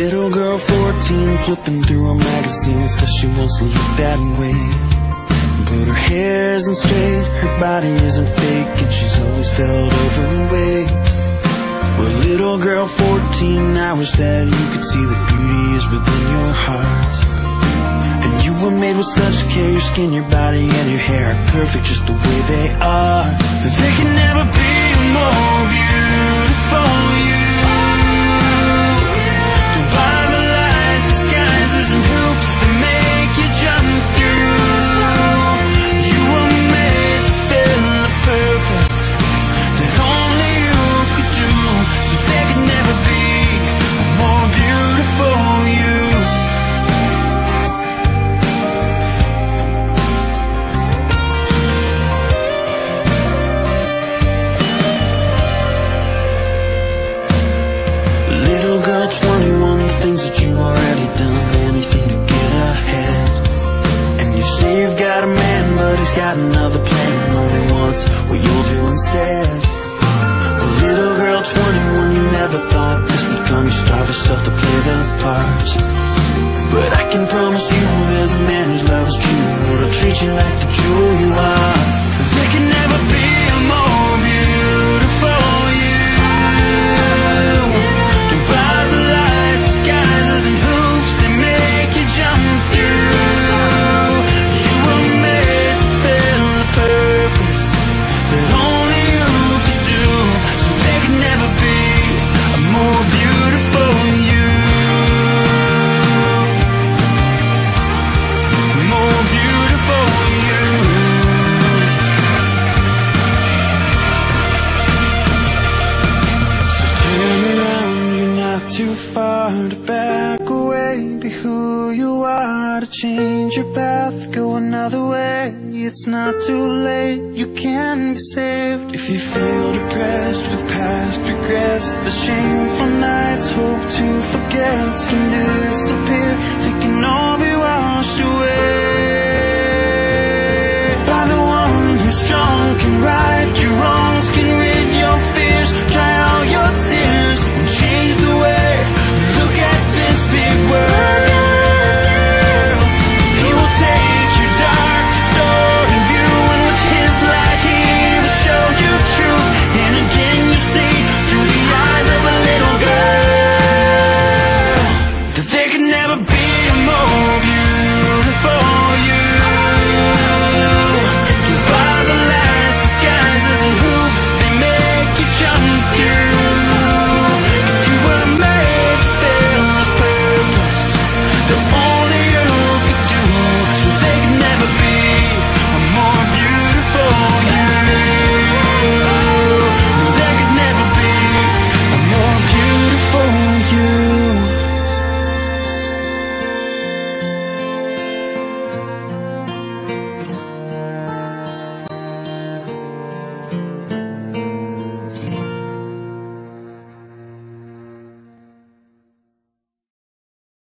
little girl, 14, flipping through a magazine, says she wants to look that way. But her hair isn't straight, her body isn't fake, and she's always felt overweight. Well, little girl, 14, I wish that you could see the beauty is within your heart. And you were made with such care, your skin, your body, and your hair are perfect just the way they are. There can never be a more beautiful you. Don't buy the lies, disguises, and hoops that make you jump through. You were made to fill a purpose that only you could do. So there could never be a more beautiful you. Little girl, 21, things that you already done, anything to get ahead. And you say you've got a man, but he's got another plan, only wants what you'll do instead. Well, little girl, 21, you never thought this would come. You starve yourself to play the part. But I can promise you there's a man whose love is true, who'll treat you like the jewel you are. There can never be a more beautiful you. Don't buy the lies, disguises, and hoops that make you jump through. You were made to fill a purpose that only you could do. So there could never be a more beautiful you. More beautiful you. So turn around, you're not too far to back away. Be who you are, to change your path, go another way. It's not too late, you can be saved. If you feel depressed with past regrets, the shameful nights, hope to forget can